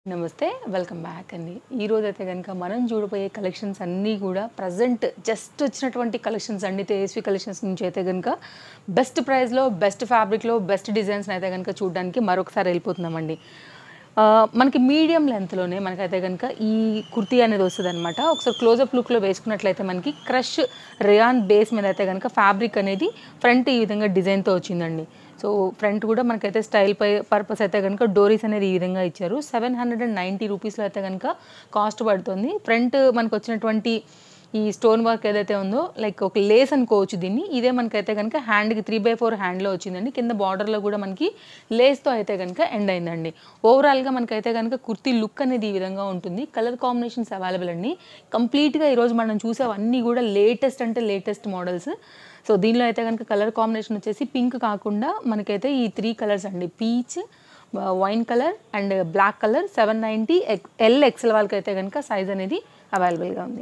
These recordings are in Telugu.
నమస్తే వెల్కమ్ బ్యాక్ అండి. ఈరోజు అయితే కనుక మనం చూడబోయే కలెక్షన్స్ అన్నీ కూడా ప్రజెంట్ జస్ట్ వచ్చినటువంటి కలెక్షన్స్ అండి. తేజస్వి కలెక్షన్స్ నుంచి అయితే కనుక బెస్ట్ ప్రైస్లో బెస్ట్ ఫ్యాబ్రిక్లో బెస్ట్ డిజైన్స్ అయితే కనుక చూడడానికి మరొకసారి వెళ్ళిపోతున్నామండి. మనకి మీడియం లెంత్లోనే మనకైతే కనుక ఈ కుర్తీ అనేది వస్తుంది అనమాట. ఒకసారి క్లోజప్ లుక్లో వేసుకున్నట్లయితే మనకి క్రష్ రేయాన్ బేస్ మీద అయితే కనుక ఫ్యాబ్రిక్ అనేది ఫ్రంట్ ఈ విధంగా డిజైన్తో వచ్చిందండి. సో ఫ్రంట్ కూడా మనకైతే స్టైల్ పర్పస్ అయితే కనుక డోరీస్ అనేది ఈ విధంగా ఇచ్చారు. 790 రూపీస్లో అయితే కనుక కాస్ట్ పడుతుంది. ఫ్రంట్ మనకు వచ్చినటువంటి ఈ స్టోన్ వర్క్ ఏదైతే ఉందో లైక్ ఒక లేస్ అనుకోవచ్చు దీన్ని. ఇదే మనకైతే కనుక హ్యాండ్కి 3/4 హ్యాండ్లో వచ్చిందండి. కింద బార్డర్లో కూడా మనకి లేస్తో అయితే కనుక ఎండ్ అయిందండి. ఓవరాల్గా మనకైతే కనుక కుర్తీ లుక్ అనేది ఈ విధంగా ఉంటుంది. కలర్ కాంబినేషన్స్ అవైలబుల్ అండి. కంప్లీట్గా ఈరోజు మనం చూసేవన్నీ కూడా లేటెస్ట్ అంటే లేటెస్ట్ మోడల్స్. సో దీనిలో అయితే కనుక కలర్ కాంబినేషన్ వచ్చేసి పింక్ కాకుండా మనకైతే ఈ 3 కలర్స్ అండి. Peach, wine colour and black colour. 790 L XL వాళ్ళకి అయితే కనుక సైజ్ అనేది అవైలబుల్గా ఉంది.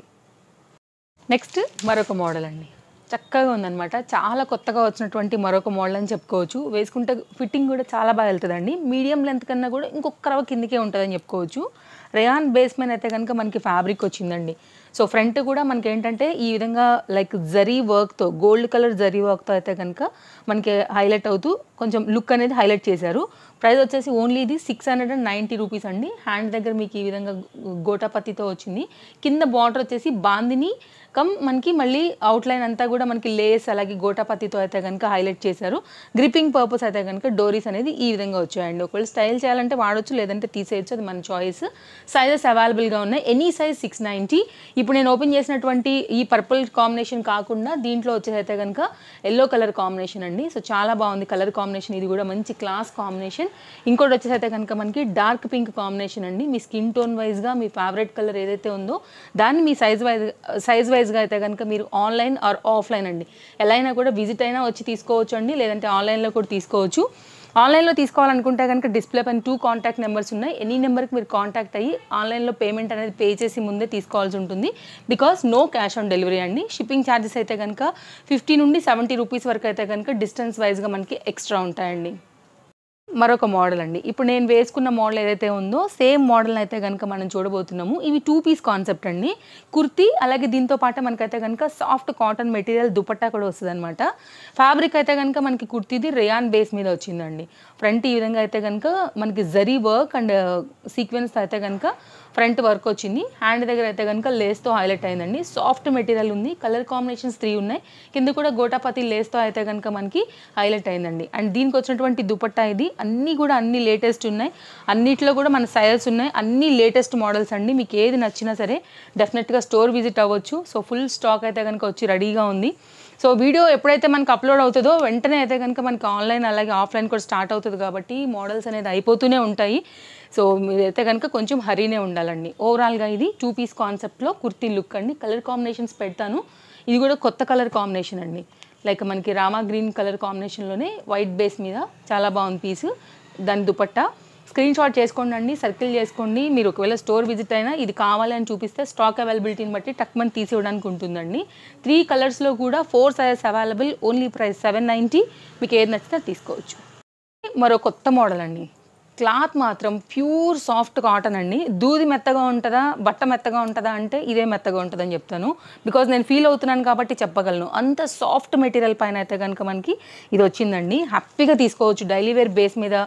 నెక్స్ట్ మరొక మోడల్ అండి. చక్కగా ఉందన్నమాట. చాలా కొత్తగా వచ్చినటువంటి మరొక మోడల్ అని చెప్పుకోవచ్చు. వేసుకుంటే ఫిట్టింగ్ కూడా చాలా బాగా వెళ్తుందండి. మీడియం లెంత్ కన్నా కూడా ఇంకొక రవ కిందకే ఉంటుందని చెప్పుకోవచ్చు. రేయాన్ బేస్ మీద అయితే కనుక మనకి ఫ్యాబ్రిక్ వచ్చిందండి. సో ఫ్రంట్ కూడా మనకి ఏంటంటే ఈ విధంగా లైక్ జరీ వర్క్తో, గోల్డ్ కలర్ జరీ వర్క్తో అయితే కనుక మనకి హైలైట్ అవుతూ కొంచెం లుక్ అనేది హైలైట్ చేశారు. ప్రైస్ వచ్చేసి ఓన్లీ ఇది 690 రూపీస్ అండి. హ్యాండ్ దగ్గర మీకు ఈ విధంగా గోటాపత్తితో వచ్చింది. కింద బార్డర్ వచ్చేసి బాందిని మనకి మళ్ళీ అవుట్లైన్ అంతా కూడా మనకి లేస్ అలాగే గోటాపత్తితో అయితే కనుక హైలైట్ చేశారు. గ్రిప్పింగ్ పర్పస్ అయితే కనుక డోరీస్ అనేది ఈ విధంగా వచ్చాయండి. ఒకవేళ స్టైల్ చేయాలంటే వాడొచ్చు, లేదంటే తీసేయచ్చు, అది మన చాయిస్. సైజెస్ అవైలబుల్గా ఉన్నాయి. Any size 690. ఇప్పుడు నేను ఓపెన్ చేసినటువంటి ఈ పర్పుల్ కాంబినేషన్ కాకుండా దీంట్లో వచ్చేసి అయితే కనుక ఎల్లో కలర్ కాంబినేషన్ అండి. సో చాలా బాగుంది కలర్ కాంబినేషన్. ఇది కూడా మంచి క్లాస్ కాంబినేషన్. ఇంకోటి వచ్చేసి అయితే కనుక మనకి డార్క్ పింక్ కాంబినేషన్ అండి. మీ స్కిన్ టోన్ వైజ్గా మీ ఫేవరెట్ కలర్ ఏదైతే ఉందో దాన్ని మీ సైజ్ వైజ్గా అయితే కనుక మీరు ఆన్లైన్ ఆర్ ఆఫ్లైన్ అండి ఎలా అయినా కూడా విజిట్ అయినా వచ్చి తీసుకోవచ్చు అండి, లేదంటే ఆన్లైన్లో కూడా తీసుకోవచ్చు. ఆన్లైన్లో తీసుకోవాలనుకుంటే కనుక డిస్ప్లే పైన 2 కాంటాక్ట్ నెంబర్స్ ఉన్నాయి. ఎనీ నెంబర్కి మీరు కాంటాక్ట్ అయ్యి ఆన్లైన్లో పేమెంట్ అనేది పే చేసి ముందే తీసుకోవాల్సి ఉంటుంది. Because no cash on delivery అండి. షిప్పింగ్ ఛార్జెస్ అయితే కనుక 50 నుండి 70 రూపీస్ వరకు అయితే కనుక డిస్టెన్స్ వైజ్గా మనకి ఎక్స్ట్రా ఉంటాయండి. మరొక మోడల్ అండి. ఇప్పుడు నేను వేసుకున్న మోడల్ ఏదైతే ఉందో సేమ్ మోడల్ అయితే కనుక మనం చూడబోతున్నాము. ఇవి 2 పీస్ కాన్సెప్ట్ అండి. కుర్తీ అలాగే దీంతో పాటు మనకైతే కనుక సాఫ్ట్ కాటన్ మెటీరియల్ దుపట్టా కూడా వస్తుంది అనమాట. ఫ్యాబ్రిక్ అయితే కనుక మనకి కుర్తీది రేయాన్ బేస్ మీద వచ్చిందండి. ఫ్రంట్ ఈ విధంగా అయితే కనుక మనకి జరీ వర్క్ అండ్ సీక్వెన్స్ అయితే కనుక ఫ్రంట్ వర్క్ వచ్చింది. హ్యాండ్ దగ్గర అయితే కనుక లేస్తో హైలైట్ అయిందండి. సాఫ్ట్ మెటీరియల్ ఉంది. కలర్ కాంబినేషన్స్ 3 ఉన్నాయి. కింద కూడా గోటాపతి లేస్తో అయితే కనుక మనకి హైలైట్ అయిందండి. అండ్ దీనికి వచ్చినటువంటి దుపట్టా ఇది అన్నీ కూడా అన్ని లేటెస్ట్ ఉన్నాయి. అన్నిట్లో కూడా మన సైజెస్ ఉన్నాయి. అన్ని లేటెస్ట్ మోడల్స్ అండి. మీకు ఏది నచ్చినా సరే డెఫినెట్గా స్టోర్ విజిట్ అవ్వచ్చు. సో ఫుల్ స్టాక్ అయితే కనుక వచ్చి రెడీగా ఉంది. సో వీడియో ఎప్పుడైతే మనకు అప్లోడ్ అవుతుందో వెంటనే అయితే కనుక మనకి ఆన్లైన్ అలాగే ఆఫ్లైన్ కూడా స్టార్ట్ అవుతుంది కాబట్టి మోడల్స్ అనేది అయిపోతూనే ఉంటాయి. సో మీరైతే కనుక కొంచెం హరీనే ఉండాలండి. ఓవరాల్గా ఇది 2 పీస్ కాన్సెప్ట్లో కుర్తీ లుక్ అండి. కలర్ కాంబినేషన్స్ పెడతాను. ఇది కూడా కొత్త కలర్ కాంబినేషన్ అండి. లైక్ మనకి రామా గ్రీన్ కలర్ కాంబినేషన్లోనే వైట్ బేస్ మీద చాలా బాగుంది పీసు. దాని దుపట్టా స్క్రీన్ షాట్ చేసుకోండి అండి, సర్కిల్ చేసుకోండి. మీరు ఒకవేళ స్టోర్ విజిట్ అయినా ఇది కావాలి అని చూపిస్తే స్టాక్ అవైలబిలిటీని బట్టి టక్మని తీసివ్వడానికి ఉంటుందండి. 3 కలర్స్లో కూడా 4 సైజెస్ అవైలబుల్. Only price 790. మీకు ఏది నచ్చితే తీసుకోవచ్చు. మరో కొత్త మోడల్ అండి. క్లాత్ మాత్రం ప్యూర్ సాఫ్ట్ కాటన్ అండి. దూది మెత్తగా ఉంటుందా, బట్ట మెత్తగా ఉంటుందా అంటే ఇదే మెత్తగా ఉంటుందని చెప్తాను. బికాజ్ నేను ఫీల్ అవుతున్నాను కాబట్టి చెప్పగలను. అంత సాఫ్ట్ మెటీరియల్ పైన అయితే కనుక మనకి ఇది వచ్చిందండి. హ్యాపీగా తీసుకోవచ్చు. డైలీ వేర్ బేస్ మీద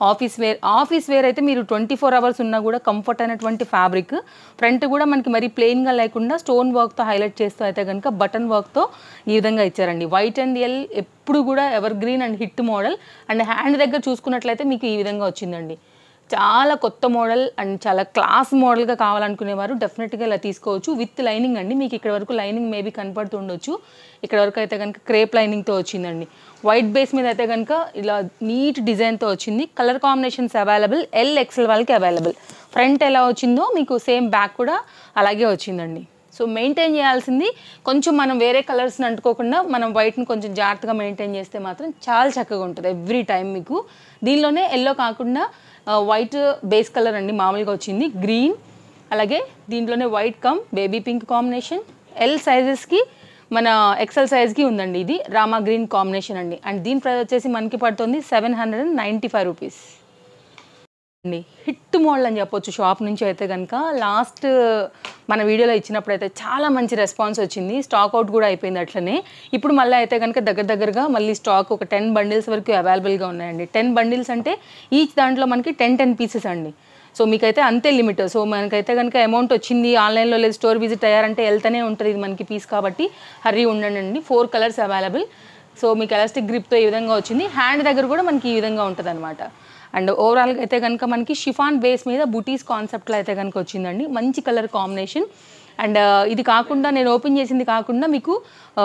ఆఫీస్ వేర్ అయితే మీరు 24 అవర్స్ ఉన్నా కూడా కంఫర్ట్ అయినటువంటి ఫ్యాబ్రిక్. ఫ్రంట్ కూడా మనకి మరి ప్లెయిన్గా లేకుండా స్టోన్ వర్క్తో హైలైట్ చేస్తూ అయితే కనుక బటన్ వర్క్తో ఈ విధంగా ఇచ్చారండి. వైట్ అండ్ ఎల్ ఎప్పుడు కూడా evergreen and hit model. And hand దగ్గర చూసుకున్నట్లయితే మీకు ఈ విధంగా వచ్చిందండి. చాలా కొత్త మోడల్ అండ్ చాలా క్లాస్ మోడల్గా కావాలనుకునేవారు డెఫినెట్గా ఇలా తీసుకోవచ్చు. విత్ లైనింగ్ అండి. మీకు ఇక్కడ వరకు లైనింగ్ మేబీ కనపడుతుండొచ్చు. ఇక్కడ వరకు అయితే కనుక క్రేప్ లైనింగ్తో వచ్చిందండి. వైట్ బేస్ మీద అయితే కనుక ఇలా నీట్ డిజైన్తో వచ్చింది. Colour combinations available. L XL వాళ్ళకి అవైలబుల్. ఫ్రంట్ ఎలా వచ్చిందో మీకు సేమ్ బ్యాక్ కూడా అలాగే వచ్చిందండి. సో మెయింటైన్ చేయాల్సింది కొంచెం మనం వేరే కలర్స్ని అంటుకోకుండా మనం వైట్ని కొంచెం జాగ్రత్తగా మెయింటైన్ చేస్తే మాత్రం చాలా చక్కగా ఉంటుంది ఎవ్రీ టైం మీకు. దీనిలోనే ఎల్లో కాకుండా వైట్ బేస్ కలర్ అండి మామూలుగా వచ్చింది. గ్రీన్ అలాగే దీంట్లోనే white cum baby pink combination. L సైజెస్కి మన ఎక్సెల్ సైజ్కి ఉందండి. ఇది రామా గ్రీన్ కాంబినేషన్ అండి. అండ్ దీని ప్రైస్ వచ్చేసి మనకి పడుతుంది 795 రూపీస్. అండి హిట్ మోడల్ అని చెప్పొచ్చు షాప్ నుంచి అయితే కనుక. లాస్ట్ మన వీడియోలో ఇచ్చినప్పుడైతే చాలా మంచి రెస్పాన్స్ వచ్చింది. స్టాక్ అవుట్ కూడా అయిపోయింది అట్లనే. ఇప్పుడు మళ్ళీ అయితే కనుక దగ్గరగా మళ్ళీ స్టాక్ ఒక 10 బండిల్స్ వరకు అవైలబుల్గా ఉన్నాయండి. 10 బండిల్స్ అంటే ఈచ్ దాంట్లో మనకి 10 పీసెస్ అండి. సో మీకైతే అంతే లిమిట్. సో మనకైతే కనుక అమౌంట్ వచ్చింది ఆన్లైన్లో లేదు స్టోర్ విజిట్ అయ్యారంటే వెళ్తూనే ఉంటుంది ఇది మనకి పీస్ కాబట్టి హర్రీ ఉండండి. 4 కలర్స్ అవైలబుల్. సో మీకు ఎలాస్టిక్ గ్రిప్తో ఈ విధంగా వచ్చింది. హ్యాండ్ దగ్గర కూడా మనకి ఈ విధంగా ఉంటుంది అనమాట. అండ్ ఓవరాల్గా అయితే కనుక మనకి షిఫాన్ బేస్ మీద బుటీస్ కాన్సెప్ట్లో అయితే కనుక వచ్చిందండి. మంచి కలర్ కాంబినేషన్. అండ్ ఇది కాకుండా నేను ఓపెన్ చేసింది కాకుండా మీకు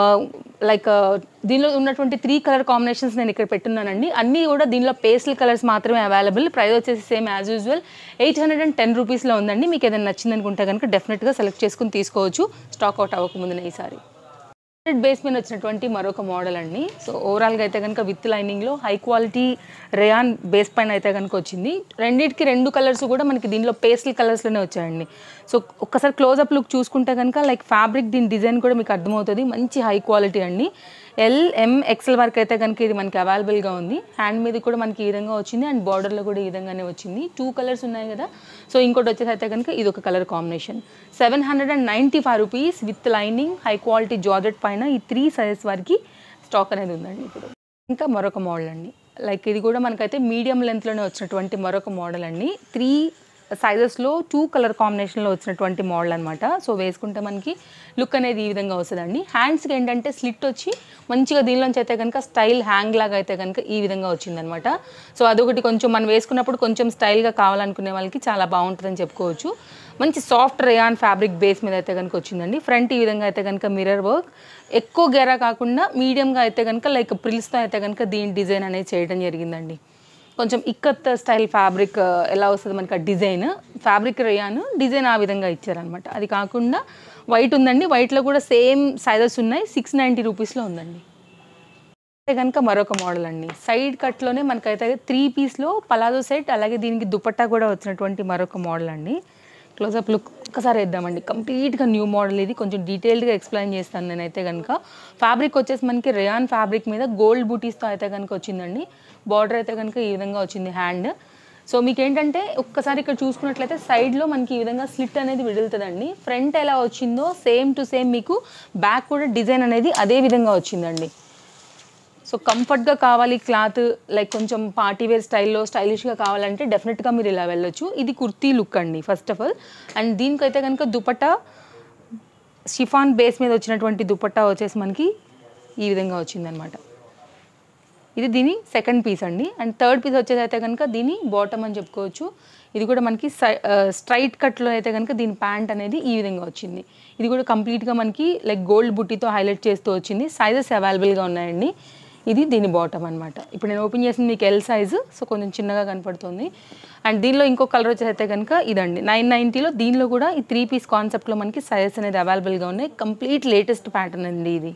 లైక్ దీనిలో ఉన్నటువంటి 3 కలర్ కాంబినేషన్స్ నేను ఇక్కడ పెట్టున్నానండి. అన్నీ కూడా దీనిలో పేస్టల్ కలర్స్ మాత్రమే అవైలబుల్. ప్రైస్ వచ్చేసి సేమ్ యాజ్ యూజువల్ 810 రూపీస్లో ఉందండి. మీకు ఏదైనా నచ్చింది అనుకుంటే కనుక డెఫినెట్గా సెలెక్ట్ చేసుకుని తీసుకోవచ్చు స్టాక్ అవుట్ అవ్వకముందునే ఈసారి. బేస్ మీద వచ్చినటువంటి మరొక మోడల్ అండి. సో ఓవరాల్గా అయితే కనుక విత్ లైనింగ్లో హై క్వాలిటీ రేయాన్ బేస్ పైన అయితే కనుక వచ్చింది. రెండింటికి 2 కలర్స్ కూడా మనకి దీనిలో పేస్టల్ కలర్స్లోనే వచ్చాయండి. సో ఒక్కసారి క్లోజప్ లుక్ చూసుకుంటే కనుక లైక్ ఫ్యాబ్రిక్ దీని డిజైన్ కూడా మీకు అర్థమవుతుంది. మంచి హై క్వాలిటీ అండి. LMXL వరకు అయితే కనుక ఇది మనకి అవైలబుల్గా ఉంది. హ్యాండ్ మీద కూడా మనకి ఈ విధంగా వచ్చింది అండ్ బార్డర్లో కూడా ఈ విధంగానే వచ్చింది. 2 కలర్స్ ఉన్నాయి కదా. సో ఇంకోటి వచ్చేసి అయితే కనుక ఇది ఒక colour combination. 795 rupees with lining high quality georgette పైన ఈ 3 సైజెస్ వరకు స్టాక్ అనేది ఉందండి. ఇప్పుడు ఇంకా మరొక మోడల్ అండి. లైక్ ఇది కూడా మనకైతే మీడియం లెంత్లోనే వచ్చినటువంటి మరొక మోడల్ అండి. 3 సైజెస్లో 2 కలర్ కాంబినేషన్లో వచ్చినటువంటి మోడల్ అనమాట. సో వేసుకుంటే మనకి లుక్ అనేది ఈ విధంగా వస్తుందండి. హ్యాండ్స్కి ఏంటంటే స్లిట్ వచ్చి మంచిగా దీనిలోంచి అయితే కనుక స్టైల్ హ్యాంగ్ లాగా అయితే కనుక ఈ విధంగా వచ్చిందనమాట. సో అదొకటి కొంచెం మనం వేసుకున్నప్పుడు కొంచెం స్టైల్గా కావాలనుకునే వాళ్ళకి చాలా బాగుంటుందని చెప్పుకోవచ్చు. మంచి సాఫ్ట్ రేయాన్ ఫ్యాబ్రిక్ బేస్ మీద అయితే కనుక వచ్చిందండి. ఫ్రంట్ ఈ విధంగా అయితే కనుక మిర్రర్ వర్క్, ఎక్కువ గెరా కాకుండా మీడియంగా అయితే కనుక లైక్ ప్రిల్స్తో అయితే కనుక దీని డిజైన్ అనేది చేయడం జరిగిందండి. కొంచెం ఇక్కత్ స్టైల్ ఫ్యాబ్రిక్ ఎలా వస్తుంది మనకి ఆ డిజైన్, ఫ్యాబ్రిక్ రేయాన్ డిజైన్ ఆ విధంగా ఇచ్చారనమాట. అది కాకుండా వైట్ ఉందండి. వైట్లో కూడా సేమ్ సైజెస్ ఉన్నాయి. 690 రూపీస్లో ఉందండి. అయితే కనుక మరొక మోడల్ అండి. సైడ్ కట్లోనే మనకైతే 3 పీస్లో పలాజో సెట్ అలాగే దీనికి దుపట్టా కూడా వచ్చినటువంటి మరొక మోడల్ అండి. క్లోజప్ లుక్ ఒక్కసారి వేద్దామండి. కంప్లీట్గా న్యూ మోడల్ ఇది. కొంచెం డీటెయిల్డ్గా ఎక్స్ప్లెయిన్ చేస్తాను నేనైతే కనుక. ఫ్యాబ్రిక్ వచ్చేసి మనకి రేయాన్ ఫ్యాబ్రిక్ మీద గోల్డ్ బూటీస్తో అయితే కనుక వచ్చిందండి. బార్డర్ అయితే కనుక ఈ విధంగా వచ్చింది హ్యాండ్. సో మీకు ఏంటంటే ఒక్కసారి ఇక్కడ చూసుకున్నట్లయితే సైడ్లో మనకి ఈ విధంగా స్లిట్ అనేది విడులుతుందండి. ఫ్రంట్ ఎలా వచ్చిందో సేమ్ టు సేమ్ మీకు బ్యాక్ కూడా డిజైన్ అనేది అదే విధంగా వచ్చిందండి. సో కంఫర్ట్గా కావాలి క్లాత్ లైక్ కొంచెం పార్టీవేర్ స్టైల్లో స్టైలిష్గా కావాలంటే డెఫినెట్గా మీరు ఇలా వెళ్ళొచ్చు. ఇది కుర్తీ లుక్ అండి ఫస్ట్ ఆఫ్ ఆల్. అండ్ దీనికైతే కనుక దుపట్టా షిఫాన్ బేస్ మీద వచ్చినటువంటి దుపట్టా వచ్చేసి మనకి ఈ విధంగా వచ్చిందనమాట. ఇది దీని సెకండ్ పీస్ అండి. అండ్ థర్డ్ పీస్ వచ్చేసి అయితే కనుక దీని బాటమ్ అని చెప్పుకోవచ్చు. ఇది కూడా మనకి స్ట్రైట్ కట్లో అయితే కనుక దీని ప్యాంట్ అనేది ఈ విధంగా వచ్చింది. ఇది కూడా కంప్లీట్గా మనకి లైక్ గోల్డ్ బుట్టీతో హైలైట్ చేస్తూ వచ్చింది. సైజెస్ అవైలబుల్గా ఉన్నాయండి. ఇది దీని బాటమ్ అనమాట. ఇప్పుడు నేను ఓపెన్ చేసింది మీకు L సైజు, సో కొంచెం చిన్నగా కనపడుతుంది. అండ్ దీనిలో ఇంకో కలర్ వచ్చేసి అయితే కనుక ఇదండి 990లో. దీనిలో కూడా ఈ 3 పీస్ కాన్సెప్ట్లో మనకి సైజెస్ అనేది అవైలబుల్గా ఉన్నాయి. కంప్లీట్ లేటెస్ట్ ప్యాటర్న్ అండి ఇది.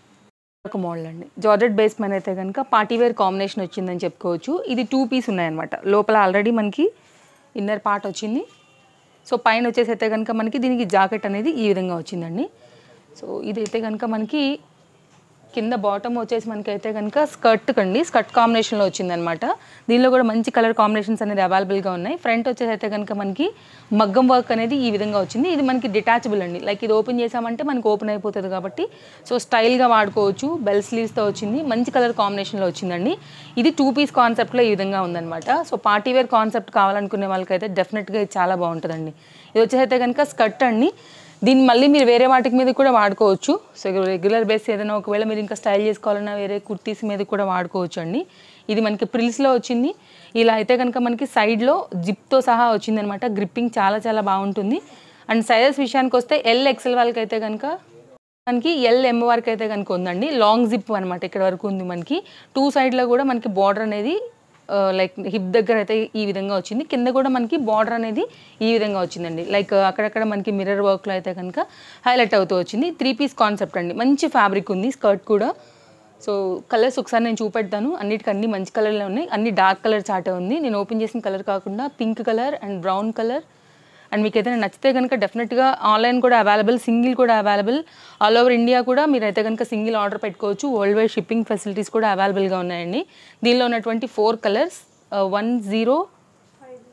ఒక మోడల్ అండి. జార్జెట్ బేస్ మీద అయితే కనుక పార్టీవేర్ కాంబినేషన్ వచ్చిందని చెప్పుకోవచ్చు. ఇది 2 పీస్ ఉన్నాయన్నమాట. లోపల ఆల్రెడీ మనకి ఇన్నర్ పార్ట్ వచ్చింది. సో పైన వచ్చేసి అయితే కనుక మనకి దీనికి జాకెట్ అనేది ఈ విధంగా వచ్చిందండి. సో ఇదైతే కనుక మనకి కింద బాటమ్ వచ్చేసి మనకైతే కనుక స్కర్ట్ కాంబినేషన్లో వచ్చిందనమాట. దీనిలో కూడా మంచి కలర్ కాంబినేషన్స్ అనేది అవైలబుల్గా ఉన్నాయి. ఫ్రంట్ వచ్చేసి అయితే కనుక మనకి మగ్గం వర్క్ అనేది ఈ విధంగా వచ్చింది. ఇది మనకి డిటాచబుల్ అండి. లైక్ ఇది ఓపెన్ చేసామంటే మనకి ఓపెన్ అయిపోతుంది కాబట్టి సో స్టైల్గా వాడుకోవచ్చు. బెల్ స్లీవ్స్తో వచ్చింది. మంచి కలర్ కాంబినేషన్లో వచ్చిందండి. ఇది 2 పీస్ కాన్సెప్ట్లో ఈ విధంగా ఉందన్నమాట. సో పార్టీవేర్ కాన్సెప్ట్ కావాలనుకునే వాళ్ళకైతే డెఫినెట్గా ఇది చాలా బాగుంటుందండి. ఇది వచ్చేసి అయితే కనుక స్కర్ట్ అండి. దీన్ని మళ్ళీ మీరు వేరే వాటికి మీద కూడా వాడుకోవచ్చు. సో రెగ్యులర్ బేస్ ఏదైనా ఒకవేళ మీరు ఇంకా స్టైల్ చేసుకోవాలన్నా వేరే కుర్తీస్ మీద కూడా వాడుకోవచ్చు అండి. ఇది మనకి ప్రిల్స్లో వచ్చింది. ఇలా అయితే కనుక మనకి సైడ్లో జిప్తో సహా వచ్చిందనమాట. గ్రిప్పింగ్ చాలా చాలా బాగుంటుంది. అండ్ సైజెస్ విషయానికి వస్తే LXL వాళ్ళకి అయితే కనుక మనకి LM వరకు అయితే కనుక ఉందండి. లాంగ్ జిప్ అనమాట ఇక్కడ వరకు ఉంది. మనకి 2 సైడ్లో కూడా మనకి బార్డర్ అనేది లైక్ హిప్ దగ్గర అయితే ఈ విధంగా వచ్చింది. కింద కూడా మనకి బార్డర్ అనేది ఈ విధంగా వచ్చిందండి. లైక్ అక్కడక్కడ మనకి మిర్రర్ వర్క్లో అయితే కనుక హైలైట్ అవుతూ వచ్చింది. 3 పీస్ కాన్సెప్ట్ అండి. మంచి ఫ్యాబ్రిక్ ఉంది. స్కర్ట్ కూడా. సో కలర్స్ ఒకసారి నేను చూపెడతాను. అన్నిటికన్నీ మంచి కలర్లో ఉన్నాయి. అన్ని డార్క్ కలర్ చాటే ఉంది. నేను ఓపెన్ చేసిన కలర్ కాకుండా pink colour and brown colour. And మీకు ఏదైనా నచ్చితే కనుక డెఫినెట్గా ఆన్లైన్ కూడా అవైలబుల్, సింగిల్ కూడా అవైలబుల్. ఆల్ ఓవర్ ఇండియా కూడా మీరు అయితే కనుక సింగిల్ ఆర్డర్ పెట్టుకోవచ్చు. వరల్డ్ వైడ్ షిప్పింగ్ ఫెసిలిటీస్ కూడా అవైలబుల్గా ఉన్నాయండి. దీనిలో ఉన్నటువంటి 4 కలర్స్ 10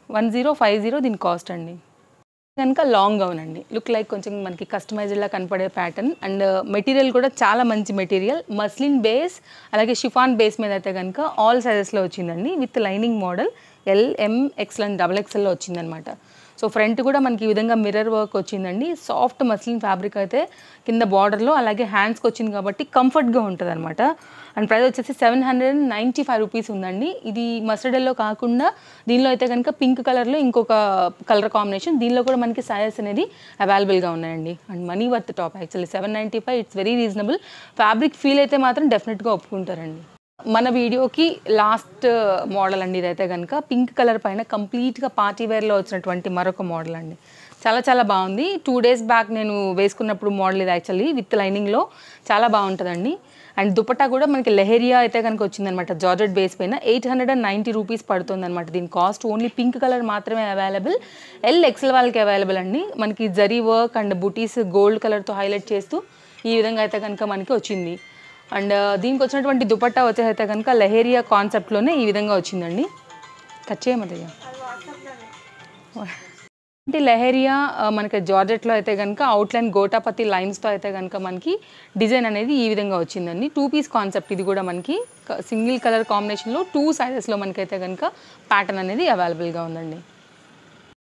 1050 దీని కాస్ట్ అండి. కనుక లాంగ్ గౌన్ అండి. లుక్ లైక్ కొంచెం మనకి కస్టమైజ్డ్‌లా కనపడే ప్యాటర్న్ అండ్ మెటీరియల్ కూడా చాలా మంచి మెటీరియల్. మస్లిన్ బేస్ అలాగే షిఫాన్ బేస్ మీద అయితే కనుక ఆల్ సైజెస్‌లో వచ్చిందండి. With lining model L, M, XL and double ఎక్స్ఎల్‌లో వచ్చిందనమాట. సో ఫ్రంట్ కూడా మనకి ఈ విధంగా మిర్రర్ వర్క్ వచ్చిందండి. సాఫ్ట్ మస్లిన్ ఫ్యాబ్రిక్ అయితే కింద బార్డర్లో అలాగే హ్యాండ్స్కి వచ్చింది కాబట్టి కంఫర్ట్గా ఉంటుంది అనమాట. అండ్ ప్రైస్ వచ్చేసి 795 రూపీస్ ఉందండి. ఇది మస్టర్డ్ ఎల్లో కాకుండా దీనిలో అయితే కనుక పింక్ కలర్లో ఇంకొక కలర్ కాంబినేషన్, దీనిలో కూడా మనకి సైజెస్ అనేది అవైలబుల్గా ఉన్నాయండి. And money worth top actually 795 it's very reasonable. Fabric feel అయితే మాత్రం డెఫినెట్గా ఒప్పుకుంటారండి. మన వీడియోకి లాస్ట్ మోడల్ అండి ఇదైతే కనుక పింక్ కలర్ పైన కంప్లీట్గా పార్టీ వేర్లో వచ్చినటువంటి మరొక మోడల్ అండి. చాలా చాలా బాగుంది. 2 days బ్యాక్ నేను వేసుకున్నప్పుడు మోడల్ ఇది యాక్చువల్లీ విత్ లైనింగ్లో చాలా బాగుంటుందండి. అండ్ దుపట్టా కూడా మనకి లెహరియా అయితే కనుక వచ్చిందనమాట. జార్జెట్ బేస్ పైన 890 రూపీస్ పడుతుంది అనమాట. దీని కాస్ట్ ఓన్లీ పింక్ కలర్ మాత్రమే అవైలబుల్. ఎల్, ఎక్స్ఎల్ వాళ్ళకి అవైలబుల్ అండి. మనకి zari work and butis gold కలర్తో హైలైట్ చేస్తూ ఈ విధంగా అయితే కనుక మనకి వచ్చింది. అండ్ దీనికి వచ్చినటువంటి దుపట్టా వచ్చేసైతే కనుక లెహరియా కాన్సెప్ట్లోనే ఈ విధంగా వచ్చిందండి. కట్ చేయమదయ్య అంటే లెహరియా మనకి జార్జెట్లో అయితే కనుక అవుట్లైన్ గోటాపతి లైన్స్తో అయితే కనుక మనకి డిజైన్ అనేది ఈ విధంగా వచ్చిందండి. 2 పీస్ కాన్సెప్ట్ ఇది కూడా మనకి సింగిల్ కలర్ కాంబినేషన్లో 2 సైజెస్లో మనకైతే కనుక ప్యాటర్న్ అనేది అవైలబుల్గా ఉందండి.